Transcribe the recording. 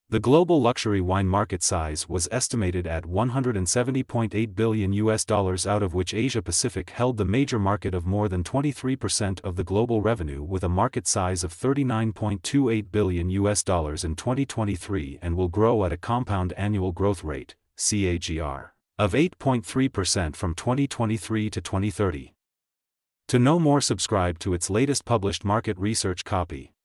The global luxury wine market size was estimated at $170.8 billion out of which Asia Pacific held the major market of more than 23% of the global revenue with a market size of $39.28 billion in 2023 and will grow at a compound annual growth rate, CAGR, of 8.3% from 2023 to 2030. To know more, subscribe to its latest published market research copy.